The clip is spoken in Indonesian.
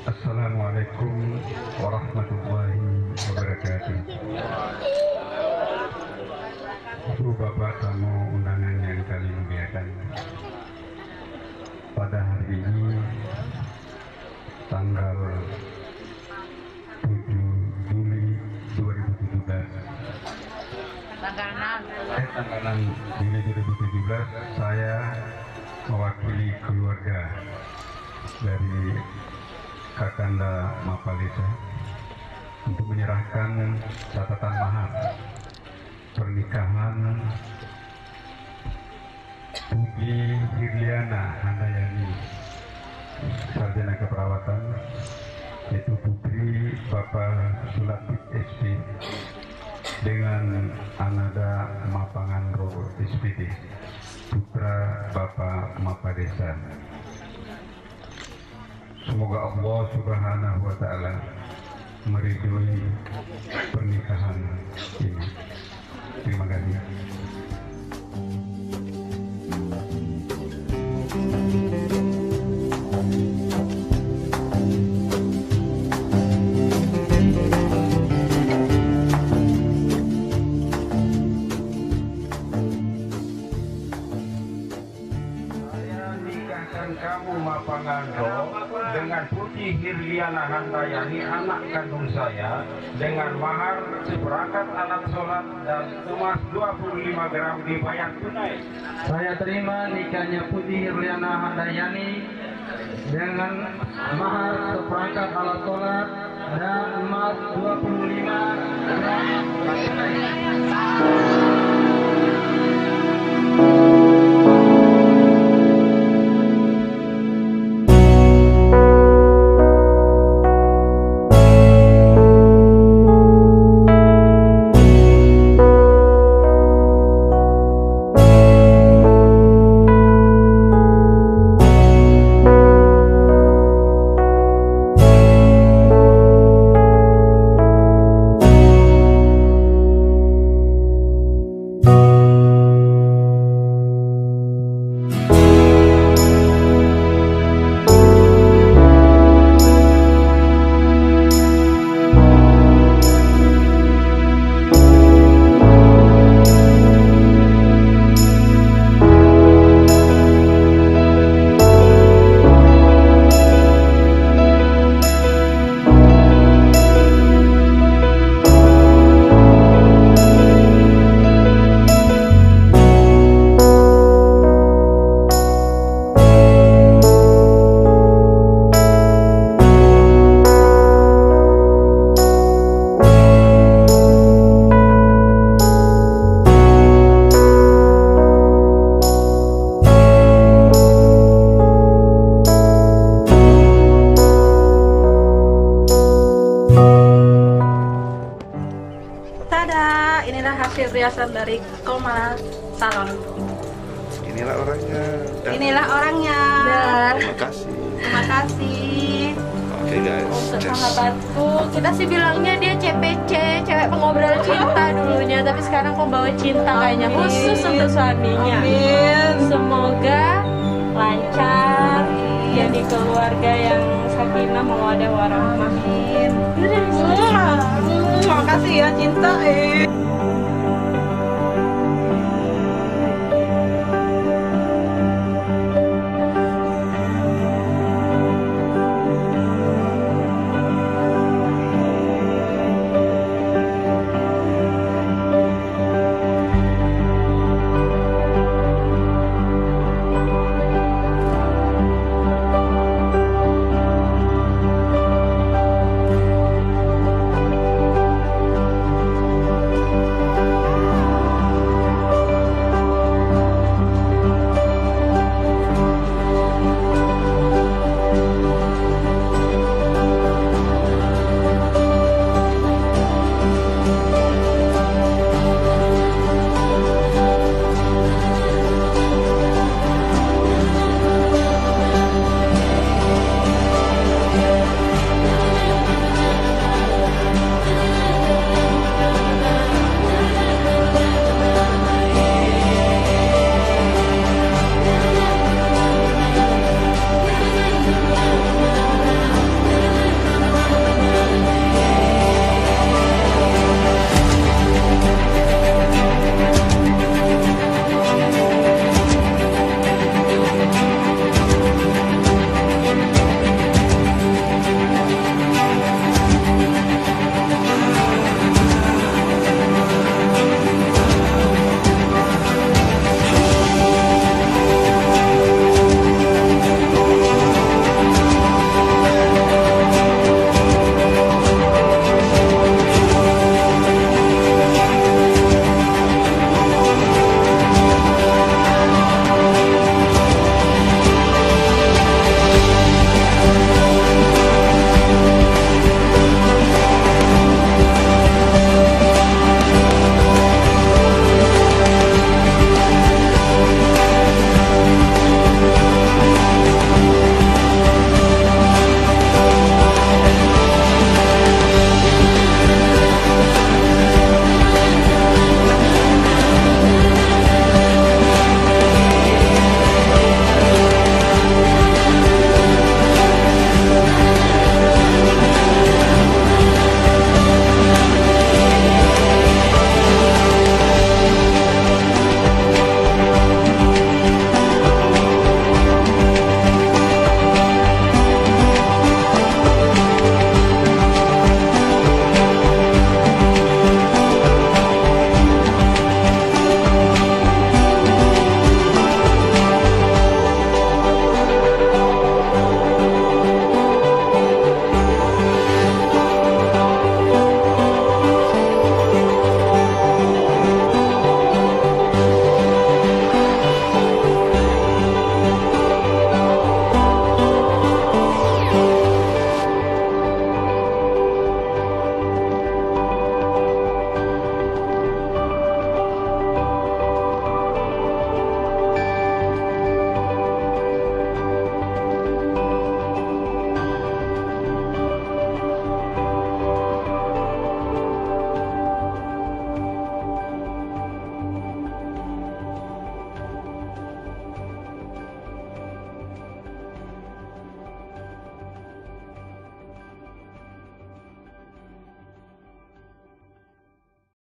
Assalamualaikum warahmatullahi wabarakatuh. Ibu bapak tamu undangan yang kami muliakan, pada hari ini tanggal 7 Juli 2017, tanggal 6 Juli 2017, saya mewakili keluarga dari Kakanda Mapalesa untuk menyerahkan catatan mahar pernikahan Puji Hirliana Handayani, sarjana keperawatan, yaitu putri Bapak Sulatif SP, dengan Anada Mapangan Rogo SPD, putra Bapak Mapadesa. Semoga Allah Subhanahu wa Ta'ala meridhoi pernikahan ini. Terima kasih. Kamu Mapangandro dengan Putih Hirliana Handayani, anak kandung saya, dengan mahar seperangkat alat sholat dan emas 25 gram dibayar tunai. Saya terima nikahnya Putih Hirliana Handayani dengan mahar seperangkat alat sholat dan emas 25 gram tunai. Inilah hasil riasan dari Komala Salon. Inilah orangnya. Inilah orangnya. Terima kasih. Terima kasih. Oke guys. Untuk sahabatku, kita sih bilangnya dia CPC, cewek pengobrol cinta dulunya, tapi sekarang kok bawa cinta kayaknya khusus untuk suaminya. Amin. Semoga lancar, jadi keluarga yang sakinah mawaddah warahmah. Amin. Terima kasih ya cinta.